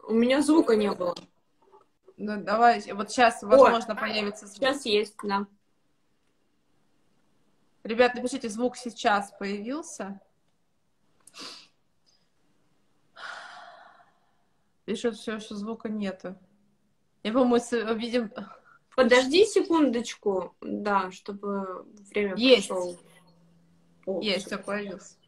У меня звука не было. Ну, давай, вот сейчас, возможно, появится звук. Сейчас есть, да. Ребят, напишите, звук сейчас появился. Пишут все, что звука нету. Я, по-моему, видим... Подожди секундочку, да, чтобы время прошло. Есть, все появился.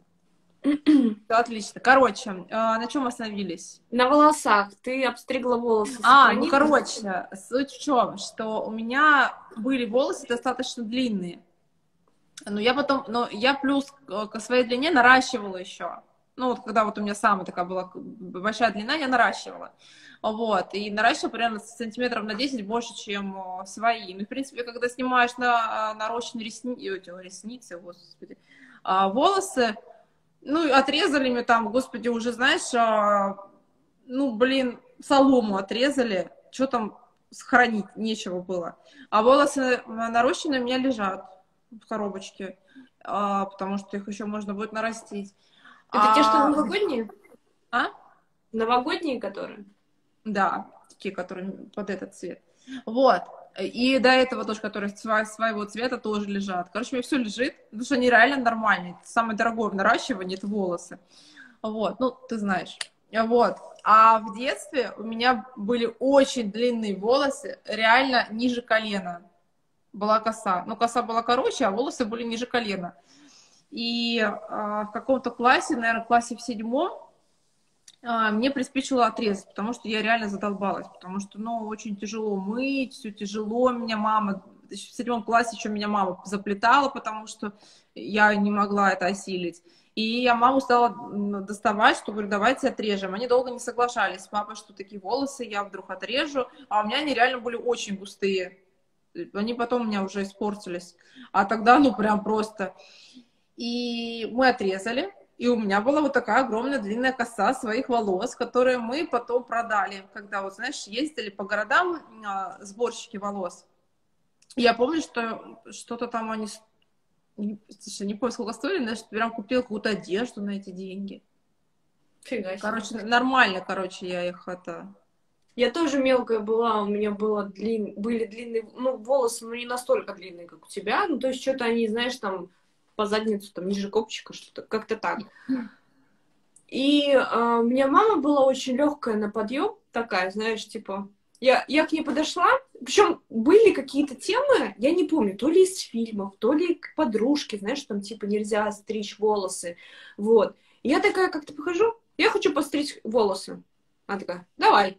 Все отлично. Короче, на чем остановились? На волосах. Ты обстригла волосы. Ну, короче, суть в чем, что у меня были волосы достаточно длинные. Но я плюс к своей длине наращивала еще. Ну, вот когда вот у меня самая такая была большая длина, я наращивала. Вот, и наращивала примерно сантиметров на 10 больше, чем свои. Ну, в принципе, когда снимаешь нарощенные ресницы, господи, волосы, ну, отрезали мне там, господи, уже, знаешь, ну, блин, солому отрезали, что там сохранить, нечего было. А волосы нарощенные у меня лежат в коробочке, потому что их еще можно будет нарастить. Это те, что новогодние? А? Новогодние, которые? Да, такие, которые под этот цвет. Вот. И до этого тоже, которые своего цвета тоже лежат. Короче, у меня все лежит, потому что они реально нормальные. Самое дорогое в наращивании — это волосы. Вот, ну, ты знаешь. Вот. А в детстве у меня были очень длинные волосы, реально ниже колена была коса. Ну, коса была короче, а волосы были ниже колена. И в каком-то классе, наверное, в классе в 7, мне приспичило отрезать, потому что я реально задолбалась, потому что, ну, очень тяжело мыть, все тяжело. Меня мама, в 7 классе еще меня мама заплетала, потому что я не могла это осилить. И я маму стала доставать, что, говорю, давайте отрежем. Они долго не соглашались с папой, что такие волосы я вдруг отрежу, а у меня они реально были очень густые. Они потом у меня уже испортились. А тогда, ну, прям просто. И мы отрезали. И у меня была вот такая огромная длинная коса своих волос, которые мы потом продали, когда, вот, знаешь, ездили по городам сборщики волос. Я помню, что что-то там они... не помню, сколько стоили, но я прям купила какую-то одежду на эти деньги. Фига себе. Короче, нормально, я их это... Я тоже мелкая была, у меня были длинные, ну, волосы, ну, не настолько длинные, как у тебя, ну, то есть что-то они, знаешь, там, по задницу, там, ниже копчика, что-то, как-то так. И у меня мама была очень легкая на подъем, такая, знаешь, типа, я к ней подошла, причем были какие-то темы, я не помню, то ли из фильмов, то ли к подружке, знаешь, там, типа, нельзя стричь волосы, вот. И я такая как-то похожу, я хочу постричь волосы. Она такая, давай.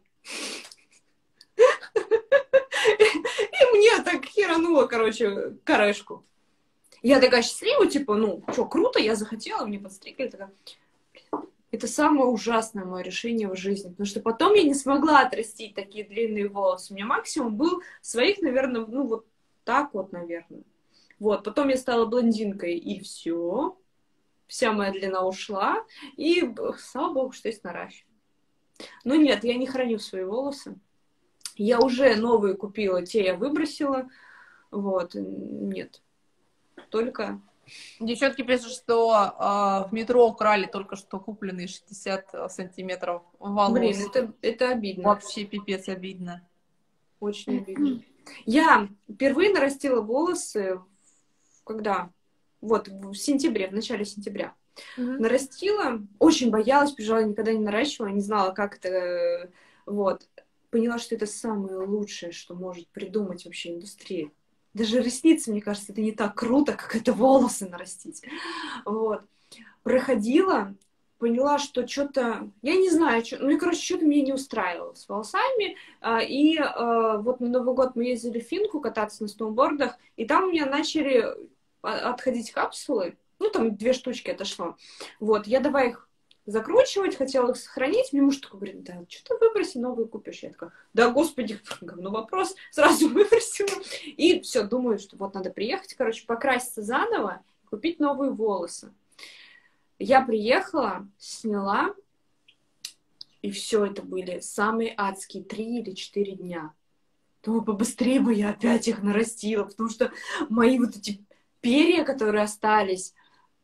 И мне так херануло, короче, корешку. Я такая счастливая, типа, ну, что, круто, я захотела, мне подстригли. Такая, это самое ужасное мое решение в жизни, потому что потом я не смогла отрастить такие длинные волосы. У меня максимум был своих, наверное, ну, вот так вот, наверное. Вот, потом я стала блондинкой, и все. Вся моя длина ушла, и слава богу, что есть наращивание. Но нет, я не храню свои волосы. Я уже новые купила, те я выбросила. Вот, нет. Только... Девчонки пишут, что в метро украли только что купленные 60 сантиметров волос. Блин, это обидно. Вообще пипец обидно. Очень обидно. Я впервые нарастила волосы, когда? Вот, в сентябре, в начале сентября. Нарастила, очень боялась, пожалуй, никогда не наращивала, не знала, как это... Вот. Поняла, что это самое лучшее, что может придумать вообще индустрия. Даже ресницы, мне кажется, это не так круто, как это волосы нарастить. Вот. Проходила, поняла, что что-то... Я не знаю, что... Ну, и, короче, что-то меня не устраивало с волосами. И вот на Новый год мы ездили в Финку кататься на сноубордах, и там у меня начали отходить капсулы. Ну, там 2 штучки отошло. Вот, я давай их закручивать, хотела их сохранить. Мне муж такой говорит, да, что ты выброси, новые купишь. Я такая, да, господи, говно вопрос. Сразу выбросила. И все, думаю, что вот надо приехать, короче, покраситься заново, купить новые волосы. Я приехала, сняла, и все это были самые адские 3 или 4 дня. Думаю, побыстрее бы я опять их нарастила, потому что мои вот эти перья, которые остались,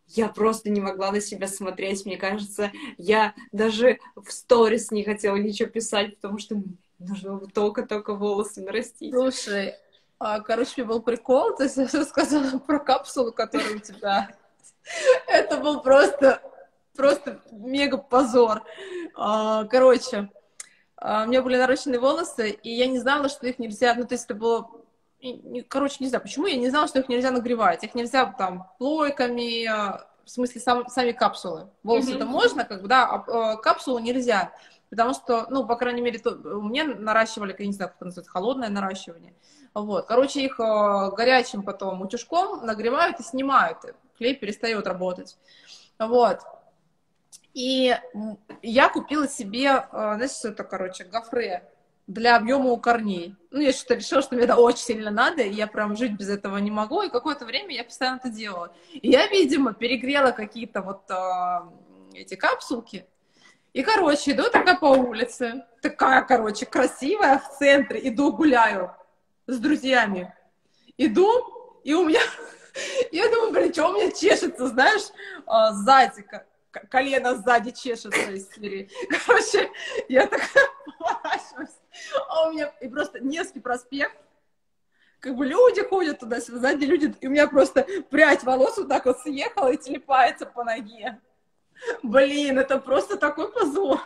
Я просто не могла на себя смотреть. Мне кажется, я даже в сторис не хотела ничего писать, потому что нужно было только-только волосы нарастить. Слушай, короче, был прикол, ты сказала про капсулу, которая у тебя. Это был просто мега позор. Короче, у меня были наращенные волосы, и я не знала, что их нельзя, ну, то есть это было, короче, не знаю, почему, я не знала, что их нельзя нагревать, их нельзя там плойками, в смысле сами капсулы. Волосы-то можно, как бы, да, а капсулу нельзя, потому что, ну, по крайней мере, у меня наращивали, я не знаю, как это называется, холодное наращивание, вот, короче, их горячим потом утюжком нагревают и снимают, и клей перестает работать, вот. И я купила себе, знаете, что это, короче, гофре для объема у корней. Ну, я что-то решила, что мне это очень сильно надо, и я прям жить без этого не могу, и какое-то время я постоянно это делала. И я, видимо, перегрела какие-то вот эти капсулки, и, короче, иду такая по улице, такая, короче, красивая в центре, иду гуляю с друзьями, иду, и у меня, я думаю, блин, что у меня чешется, знаешь, сзади, колено сзади чешется из серии. Короче, я такая поворачиваюсь, а у меня и просто Невский проспект, как бы люди ходят туда-сюда, сзади люди, и у меня просто прядь волос вот так вот съехала и телепается по ноге. Блин, это просто такой позор.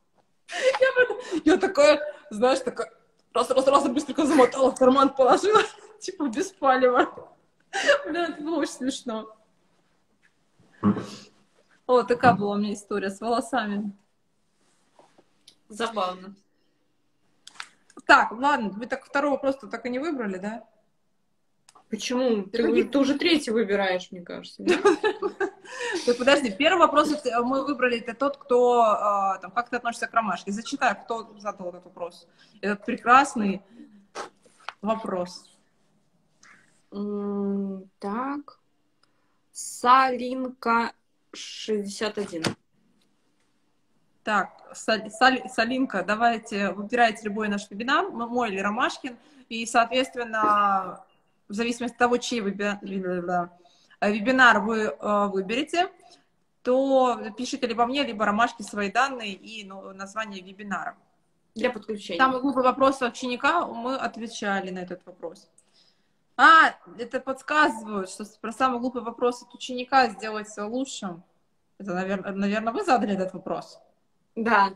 Я такая, знаешь, такая, раз, быстренько замотала, в карман положила, типа без палева. Блин, это было очень смешно. О, такая была у меня история с волосами. Забавно. Так, ладно, вы так второй вопрос так и не выбрали, да? Почему? Ты уже третий выбираешь, мне кажется. Подожди, первый вопрос мы выбрали, это тот, кто, там, как ты относишься к ромашке. Зачитай, кто задал этот вопрос. Этот прекрасный вопрос. Так. Салинка 61. Так, Салинка, давайте, выбирайте любой наш вебинар, мой или Ромашкин, и, соответственно, в зависимости от того, чей вебинар вы выберете, то пишите либо мне, либо Ромашке свои данные и название вебинара. Для подключения. Самый глупый вопрос ученика, мы отвечали на этот вопрос. Это подсказывают, что про самый глупый вопрос от ученика сделать все лучшим. Это, наверное, вы задали этот вопрос? Да.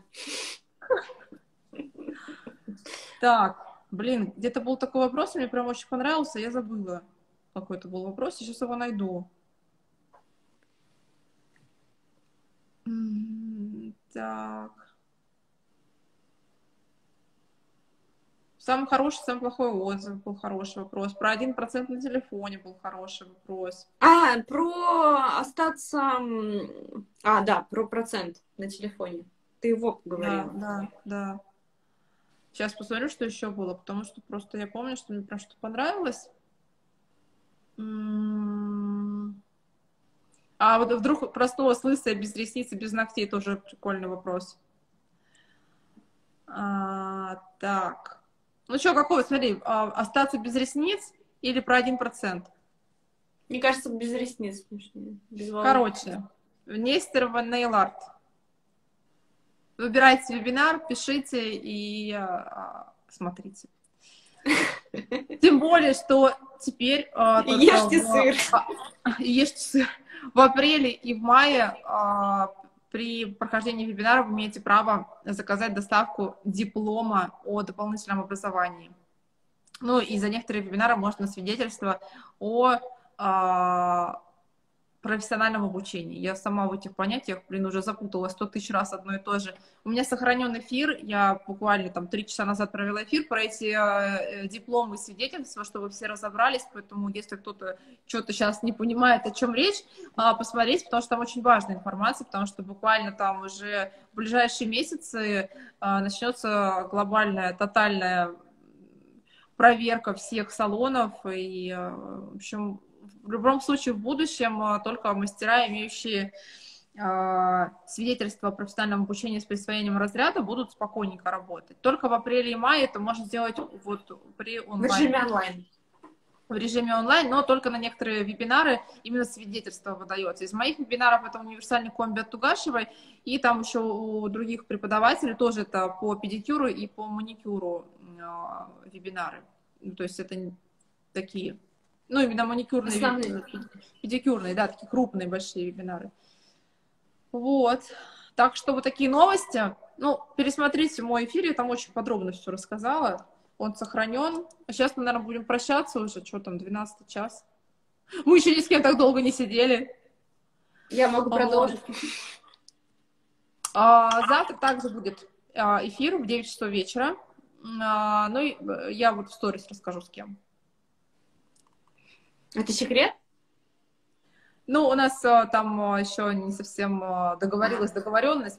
Так, блин, где-то был такой вопрос, мне прям очень понравился, я забыла, какой это был вопрос, сейчас его найду. Так. Самый хороший, самый плохой отзыв был хороший вопрос. Про 1% на телефоне был хороший вопрос. Про остаться... да, про процент на телефоне. Ты его говорила. Да. Сейчас посмотрю, что еще было, потому что просто я помню, что мне прям что-то понравилось. А вот вдруг проснулась лысая, без ресниц и без ногтей, тоже прикольный вопрос. Так. Ну что, какой, смотри, остаться без ресниц или про 1%? Мне кажется, без ресниц смешнее. Короче, Нестерова Nail Art. Выбирайте вебинар, пишите и смотрите. Тем более, что теперь... Ешьте сыр. Ешьте сыр. В апреле и в мае при прохождении вебинара вы имеете право заказать доставку диплома о дополнительном образовании. Ну и за некоторые вебинары можно свидетельство о профессиональном обучении. Я сама в этих понятиях, уже запуталась 100 тысяч раз одно и то же. У меня сохранен эфир, я буквально 3 часа назад провела эфир про эти дипломы и свидетельства, чтобы все разобрались, поэтому если кто-то что-то сейчас не понимает, о чем речь, посмотреть, потому что там очень важная информация, потому что буквально там уже в ближайшие месяцы начнется глобальная, тотальная проверка всех салонов, и, в общем, в любом случае в будущем только мастера, имеющие свидетельство о профессиональном обучении с присвоением разряда, будут спокойненько работать. Только в апреле и мае это можно сделать вот при онлайн. В режиме онлайн. в режиме онлайн, но только на некоторые вебинары именно свидетельство выдается. Из моих вебинаров это универсальный комби от Тугашевой, и там еще у других преподавателей тоже это по педикюру и по маникюру вебинары. То есть это такие, ну, именно маникюрные, педикюрные, да, такие крупные, большие вебинары. Вот. Так что вот такие новости. Ну, пересмотрите мой эфир, я там очень подробно все рассказала. Он сохранен. А сейчас мы, наверное, будем прощаться уже. Что там, 12 час? Мы еще ни с кем так долго не сидели. Я могу продолжить. Завтра также будет эфир в 9 часов вечера. Ну, я вот в сторис расскажу, с кем. Это секрет? Ну, у нас там еще не совсем договоренность,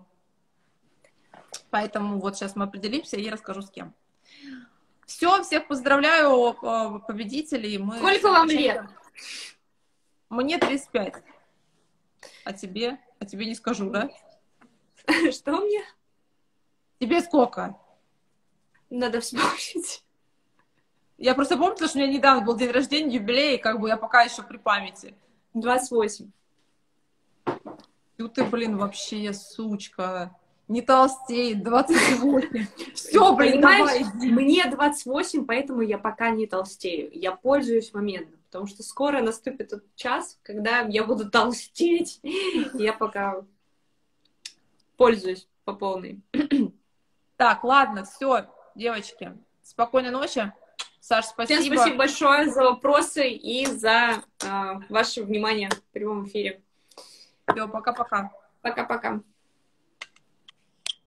поэтому вот сейчас мы определимся и расскажу, с кем. Все, всех поздравляю, победителей. Сколько вам лет? Мне 35. А тебе? А тебе не скажу, да? Что мне? Тебе сколько? Надо вспомнить. Я просто помню, потому что у меня недавно был день рождения, юбилей, и как бы я пока еще при памяти. 28. Ну ты, блин, вообще сучка. Не толстей, 28. Все, блин, давай. Мне 28, поэтому я пока не толстею. Я пользуюсь моментом, потому что скоро наступит тот час, когда я буду толстеть. Я пока пользуюсь по полной. Так, ладно, все, девочки. Спокойной ночи. Саш, спасибо. Всем спасибо большое за вопросы и за ваше внимание в прямом эфире. Все, пока-пока. Пока-пока.